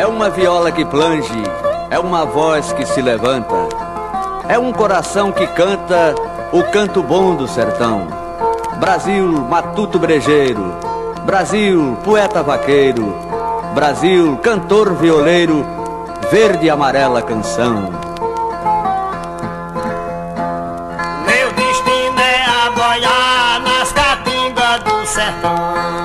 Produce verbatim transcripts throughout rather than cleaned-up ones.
É uma viola que plange, é uma voz que se levanta, é um coração que canta o canto bom do sertão. Brasil, matuto brejeiro, Brasil, poeta vaqueiro, Brasil, cantor violeiro, verde e amarela canção. Meu destino é aboiar nas caatingas do sertão,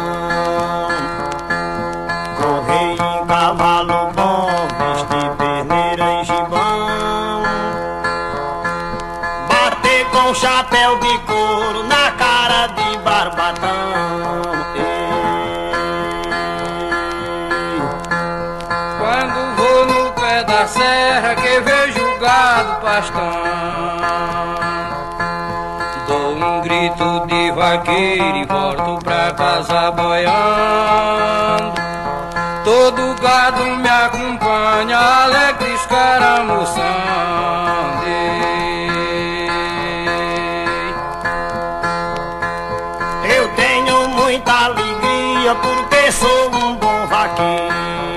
correr em cavalo bom, vestir perneira e gibão, bater com chapéu de couro na cara de barbatão. Quando vou no pé da serra que vejo o gado pastando, dou um grito de vaqueiro e volto pra casa boiando. Todo gado me acompanha, alegre escaramuçando. Eu tenho muita alegria porque sou um bom vaqueiro.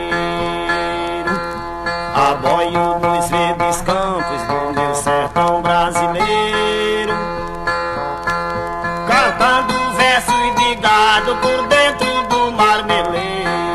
Aboio nos verdes campos do meu sertão brasileiro, cantando versos de gado por dentro do marmeleiro.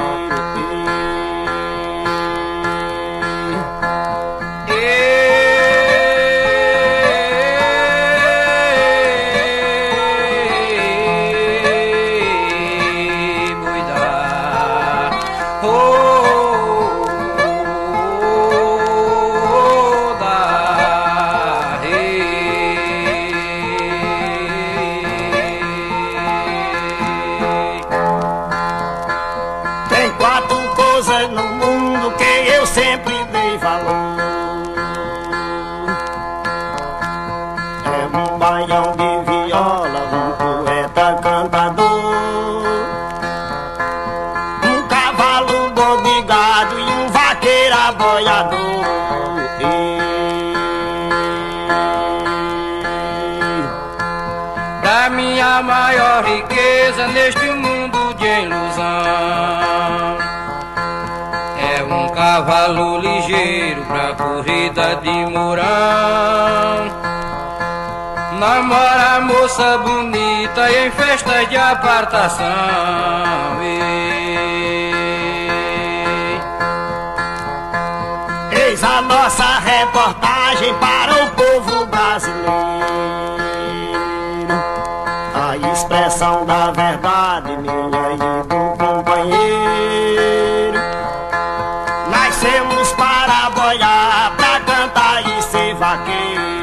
Tem quatro coisas no mundo que eu sempre dei valor: é um baião de viola, um poeta cantador, um cavalo bom de gado e um vaqueiro aboiador. Pra minha maior riqueza neste mundo de ilusão é um cavalo ligeiro pra corrida de mourão. Namora moça bonita e em festas de apartação. Eis a nossa reportagem para o povo brasileiro, a expressão da verdade minha e do companheiro. Nascemos para boiar, pra cantar e ser vaqueiro.